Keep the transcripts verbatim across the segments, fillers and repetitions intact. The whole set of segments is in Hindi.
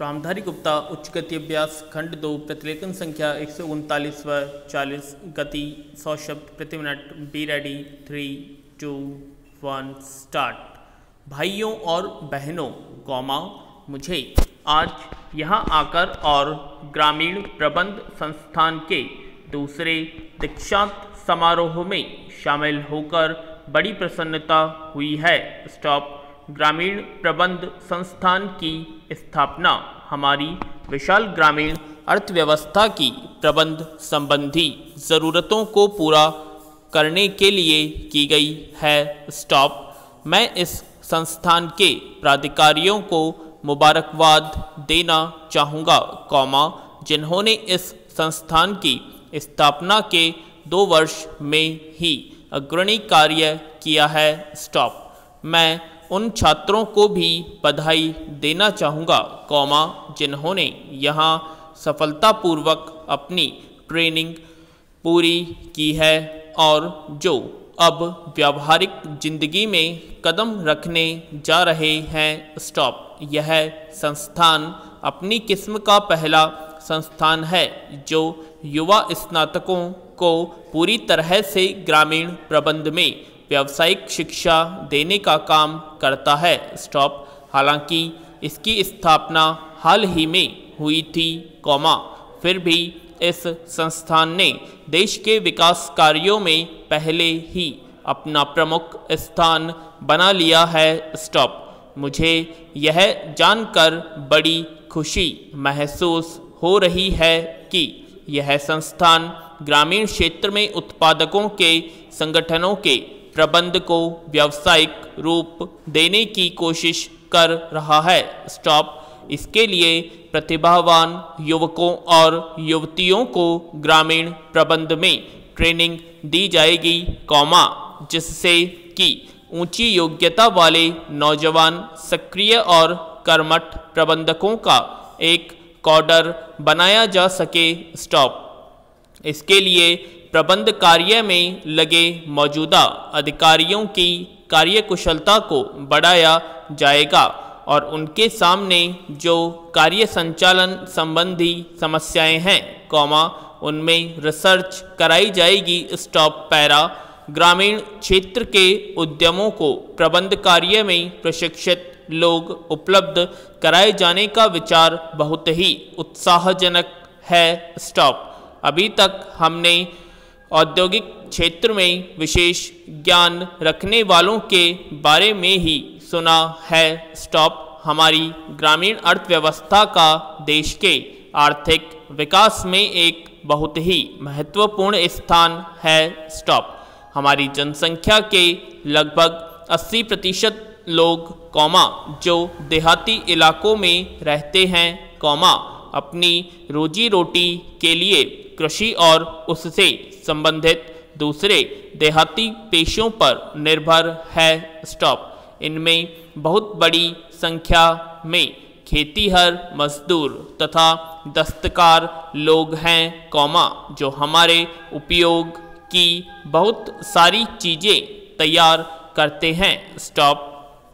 रामधारी गुप्ता उच्चगति अभ्यास खंड दो प्रतिलेखन संख्या एक सौ उनतालीस व चालीस गति सौ शब्द प्रति minute. Be ready. Three two one start. भाइयों और बहनों कौमा मुझे आज यहाँ आकर और ग्रामीण प्रबंध संस्थान के दूसरे दीक्षांत समारोह में शामिल होकर बड़ी प्रसन्नता हुई है। स्टॉप। ग्रामीण प्रबंध संस्थान की स्थापना हमारी विशाल ग्रामीण अर्थव्यवस्था की प्रबंध संबंधी ज़रूरतों को पूरा करने के लिए की गई है। स्टॉप। मैं इस संस्थान के प्राधिकारियों को मुबारकबाद देना चाहूँगा कौमा जिन्होंने इस संस्थान की स्थापना के दो वर्ष में ही अग्रणी कार्य किया है। स्टॉप। मैं उन छात्रों को भी बधाई देना चाहूँगा कौमा जिन्होंने यहाँ सफलतापूर्वक अपनी ट्रेनिंग पूरी की है और जो अब व्यावहारिक जिंदगी में कदम रखने जा रहे हैं। स्टॉप। यह संस्थान अपनी किस्म का पहला संस्थान है जो युवा स्नातकों को पूरी तरह से ग्रामीण प्रबंध में व्यावसायिक शिक्षा देने का काम करता है। स्टॉप। हालांकि इसकी स्थापना हाल ही में हुई थी कौमा फिर भी इस संस्थान ने देश के विकास कार्यों में पहले ही अपना प्रमुख स्थान बना लिया है। स्टॉप। मुझे यह जानकर बड़ी खुशी महसूस हो रही है कि यह संस्थान ग्रामीण क्षेत्र में उत्पादकों के संगठनों के प्रबंध को व्यावसायिक रूप देने की कोशिश कर रहा है। स्टॉप। इसके लिए प्रतिभावान युवकों और युवतियों को ग्रामीण प्रबंध में ट्रेनिंग दी जाएगी कौमा जिससे कि ऊंची योग्यता वाले नौजवान सक्रिय और कर्मठ प्रबंधकों का एक कॉडर बनाया जा सके। स्टॉप। इसके लिए प्रबंध कार्य में लगे मौजूदा अधिकारियों की कार्यकुशलता को बढ़ाया जाएगा और उनके सामने जो कार्य संचालन संबंधी समस्याएं हैं कौमा उनमें रिसर्च कराई जाएगी। स्टॉप। पैरा। ग्रामीण क्षेत्र के उद्यमों को प्रबंध कार्य में प्रशिक्षित लोग उपलब्ध कराए जाने का विचार बहुत ही उत्साहजनक है। स्टॉप। अभी तक हमने औद्योगिक क्षेत्र में विशेष ज्ञान रखने वालों के बारे में ही सुना है। स्टॉप। हमारी ग्रामीण अर्थव्यवस्था का देश के आर्थिक विकास में एक बहुत ही महत्वपूर्ण स्थान है। स्टॉप। हमारी जनसंख्या के लगभग अस्सी प्रतिशत लोग कौमा जो देहाती इलाकों में रहते हैं कौमा अपनी रोजी रोटी के लिए कृषि और उससे संबंधित दूसरे देहाती पेशों पर निर्भर है। स्टॉप। इनमें बहुत बड़ी संख्या में खेतीहर मजदूर तथा दस्तकार लोग हैं कौमा जो हमारे उपयोग की बहुत सारी चीज़ें तैयार करते हैं। स्टॉप।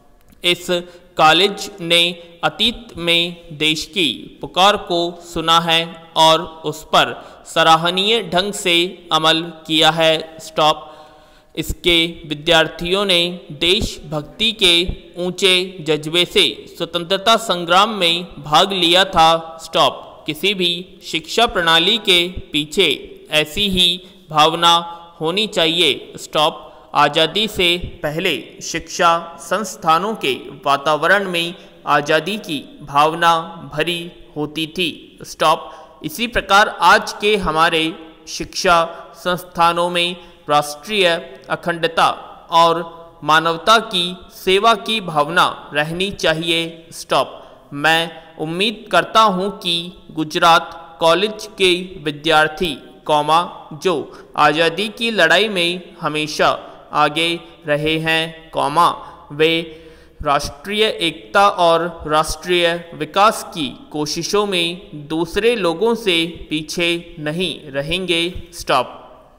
इस कॉलेज ने अतीत में देश की पुकार को सुना है और उस पर सराहनीय ढंग से अमल किया है। स्टॉप। इसके विद्यार्थियों ने देशभक्ति के ऊंचे जज्बे से स्वतंत्रता संग्राम में भाग लिया था। स्टॉप। किसी भी शिक्षा प्रणाली के पीछे ऐसी ही भावना होनी चाहिए। स्टॉप। आज़ादी से पहले शिक्षा संस्थानों के वातावरण में आज़ादी की भावना भरी होती थी। स्टॉप। इसी प्रकार आज के हमारे शिक्षा संस्थानों में राष्ट्रीय अखंडता और मानवता की सेवा की भावना रहनी चाहिए। स्टॉप। मैं उम्मीद करता हूँ कि गुजरात कॉलेज के विद्यार्थी कौमा जो आज़ादी की लड़ाई में हमेशा आगे रहे हैं कौमा वे राष्ट्रीय एकता और राष्ट्रीय विकास की कोशिशों में दूसरे लोगों से पीछे नहीं रहेंगे। स्टॉप।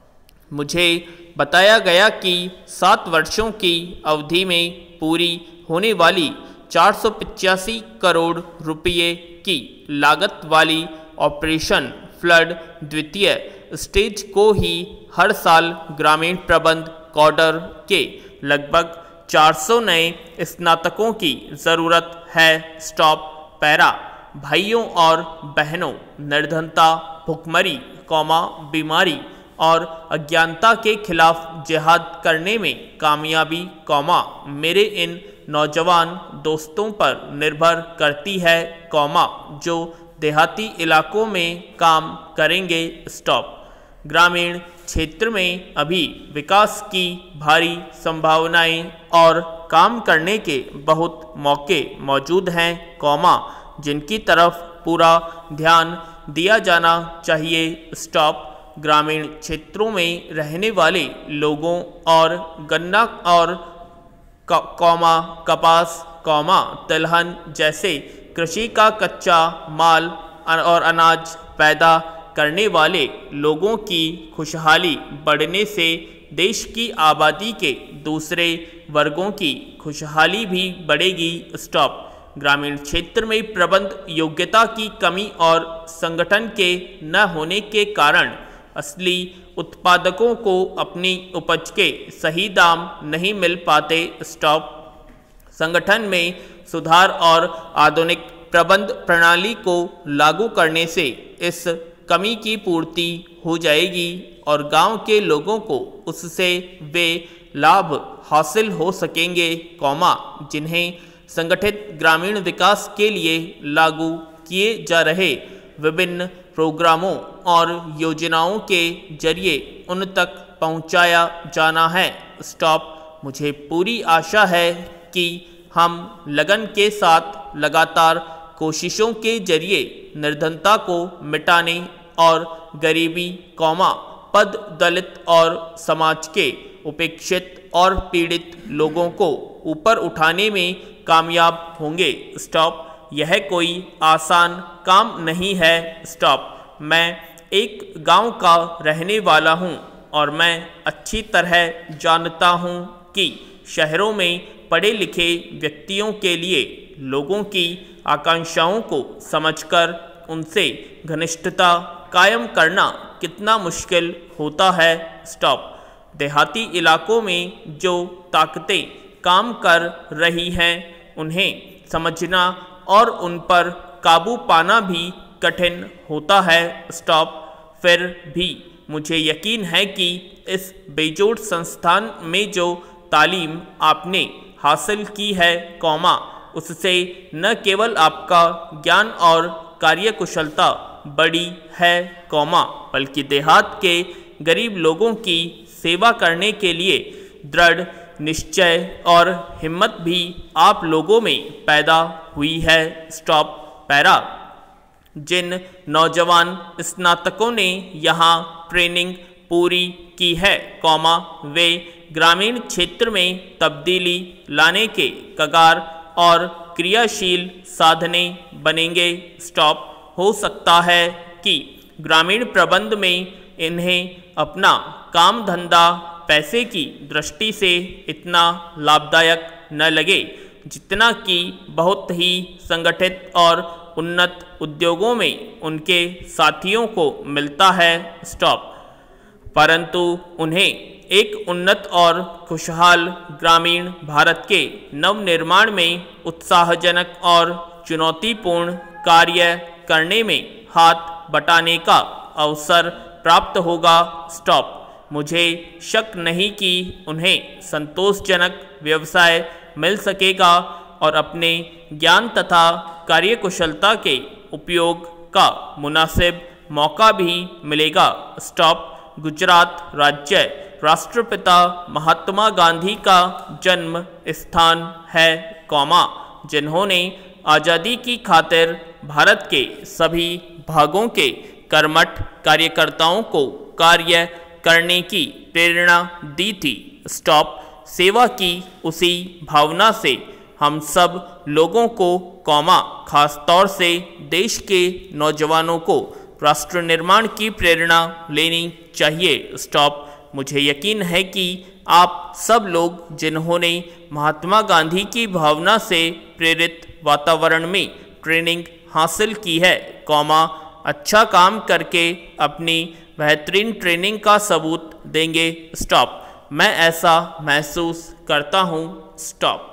मुझे बताया गया कि सात वर्षों की अवधि में पूरी होने वाली चार सौ पचासी करोड़ रुपये की लागत वाली ऑपरेशन फ्लड द्वितीय स्टेज को ही हर साल ग्रामीण प्रबंध कॉडर के लगभग चार सौ नए स्नातकों की ज़रूरत है। Stop para. भाइयों और बहनों, निर्धनता, भुखमरी, कौमा बीमारी और अज्ञानता के खिलाफ जिहाद करने में कामयाबी कौमा मेरे इन नौजवान दोस्तों पर निर्भर करती है कौमा जो देहाती इलाकों में काम करेंगे। स्टॉप। ग्रामीण क्षेत्र में अभी विकास की भारी संभावनाएं और काम करने के बहुत मौके मौजूद हैं कौमा जिनकी तरफ पूरा ध्यान दिया जाना चाहिए। स्टॉप। ग्रामीण क्षेत्रों में रहने वाले लोगों और गन्ना और कौमा कपास, कौमा तिलहन जैसे कृषि का कच्चा माल और अनाज पैदा करने वाले लोगों की खुशहाली बढ़ने से देश की आबादी के दूसरे वर्गों की खुशहाली भी बढ़ेगी। स्टॉप। ग्रामीण क्षेत्र में प्रबंध योग्यता की कमी और संगठन के न होने के कारण असली उत्पादकों को अपनी उपज के सही दाम नहीं मिल पाते। स्टॉप। संगठन में सुधार और आधुनिक प्रबंध प्रणाली को लागू करने से इस कमी की पूर्ति हो जाएगी और गांव के लोगों को उससे वे लाभ हासिल हो सकेंगे कौमा जिन्हें संगठित ग्रामीण विकास के लिए लागू किए जा रहे विभिन्न प्रोग्रामों और योजनाओं के जरिए उन तक पहुंचाया जाना है। स्टॉप। मुझे पूरी आशा है कि हम लगन के साथ लगातार कोशिशों के जरिए निर्धनता को मिटाने और गरीबी कौमा पद दलित और समाज के उपेक्षित और पीड़ित लोगों को ऊपर उठाने में कामयाब होंगे। स्टॉप। यह कोई आसान काम नहीं है। स्टॉप। मैं एक गांव का रहने वाला हूं और मैं अच्छी तरह जानता हूं कि शहरों में पढ़े लिखे व्यक्तियों के लिए लोगों की आकांक्षाओं को समझकर उनसे घनिष्ठता कायम करना कितना मुश्किल होता है। स्टॉप। देहाती इलाकों में जो ताकतें काम कर रही हैं उन्हें समझना और उन पर काबू पाना भी कठिन होता है। स्टॉप। फिर भी मुझे यकीन है कि इस बेजोड़ संस्थान में जो तालीम आपने हासिल की है कौमा उससे न केवल आपका ज्ञान और कार्यकुशलता बड़ी है कौमा बल्कि देहात के गरीब लोगों की सेवा करने के लिए दृढ़ निश्चय और हिम्मत भी आप लोगों में पैदा हुई है। Stop para. जिन नौजवान स्नातकों ने यहाँ ट्रेनिंग पूरी की है कौमा वे ग्रामीण क्षेत्र में तब्दीली लाने के कगार और क्रियाशील साधने बनेंगे। स्टॉप। हो सकता है कि ग्रामीण प्रबंध में इन्हें अपना काम धंधा पैसे की दृष्टि से इतना लाभदायक न लगे जितना कि बहुत ही संगठित और उन्नत उद्योगों में उनके साथियों को मिलता है। स्टॉप। परंतु उन्हें एक उन्नत और खुशहाल ग्रामीण भारत के नवनिर्माण में उत्साहजनक और चुनौतीपूर्ण कार्य करने में हाथ बटाने का अवसर प्राप्त होगा। स्टॉप। मुझे शक नहीं कि उन्हें संतोषजनक व्यवसाय मिल सकेगा और अपने ज्ञान तथा कार्यकुशलता के उपयोग का मुनासिब मौका भी मिलेगा। स्टॉप। गुजरात राज्य राष्ट्रपिता महात्मा गांधी का जन्म स्थान है कौमा जिन्होंने आज़ादी की खातिर भारत के सभी भागों के कर्मठ कार्यकर्ताओं को कार्य करने की प्रेरणा दी थी। स्टॉप। सेवा की उसी भावना से हम सब लोगों को कौमा खासतौर से देश के नौजवानों को राष्ट्र निर्माण की प्रेरणा लेनी चाहिए। स्टॉप। मुझे यकीन है कि आप सब लोग जिन्होंने महात्मा गांधी की भावना से प्रेरित वातावरण में ट्रेनिंग हासिल की है, कॉमा अच्छा काम करके अपनी बेहतरीन ट्रेनिंग का सबूत देंगे, स्टॉप। मैं ऐसा महसूस करता हूँ, स्टॉप।